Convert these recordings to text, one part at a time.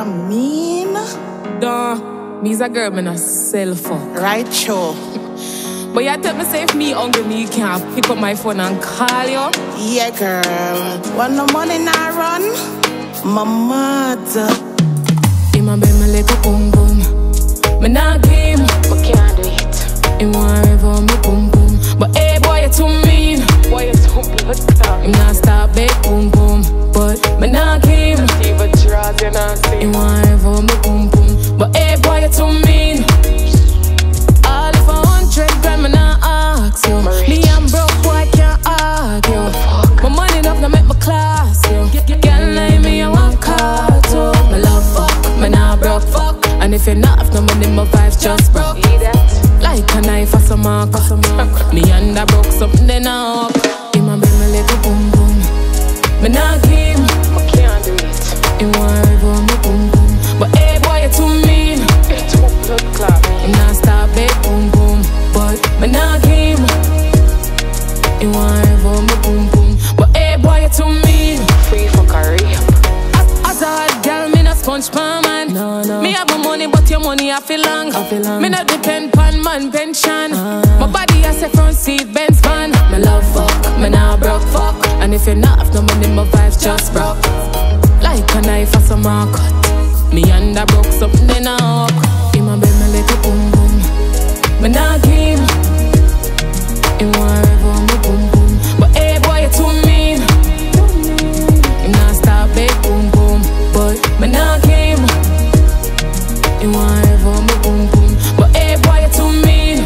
I mean? Duh, me's a girl, me not sell fuck. Right, sure. But you tell me say if me hungry, me can't pick up my phone and call you. Yeah, girl. When the money not run, my mother. In my bed, me like a boom boom. Me not game, but can't do it. In wherever me boom boom. But hey boy, you too mean. Boy, you too blood clot. Him not stop big boom boom. But me not game. Even draws you not see. In wherever me boom boom. But hey boy, you too mean. All if 100 grand, me not ask you. Me and broke boy can't argue. My money enough to make my class, yo. Girl like me, I want car too. Me love fuck, me not broke fuck. And if you're not have no money, my vibes just broke. Like a knife or some mark. Me and I broke something then up. In my bed, me like a boom boom. Me not game, I can't do it. In wherever me boom boom. But hey boy, you too mean. You too blood clot. I'm not stop big boom boom. But me not game. In wherever me boom boom. But hey boy, you too mean. Free for career. As a hot girl, me not sponge pan man. No. Me have my money, but your money I feel long. Me not depend pan man pension. My body I say front seat Benz van. Me love fuck, me not broke fuck. And if you're not have no money, my vibes just broke. Like a knife or some mark. Me and I broke something then up. In my bed, me like a boom boom. Me not game. In wherever me boom boom. But hey boy, you too mean. You not stop big boom boom. But me not game. In wherever me boom boom. But hey boy, you too mean.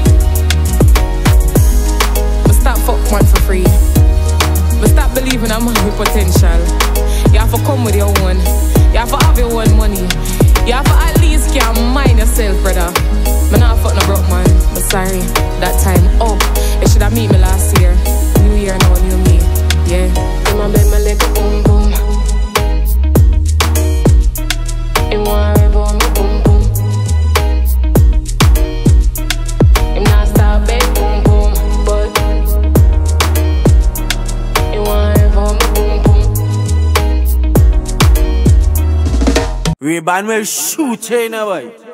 Me stop fuck man for free. Me stop believing I'm with potential. You have to come with your own. You have to have your own money. You have to at least can mind yourself, brother. Me not fuck no broke man. But sorry, that time up. You should have meet me last year. New year now, new me. Yeah. In my bed, me like a boom boom. In wherever me boom boom. Him not stop big boom boom. But in wherever me boom boom. Ray-Ban will shoot you in a way.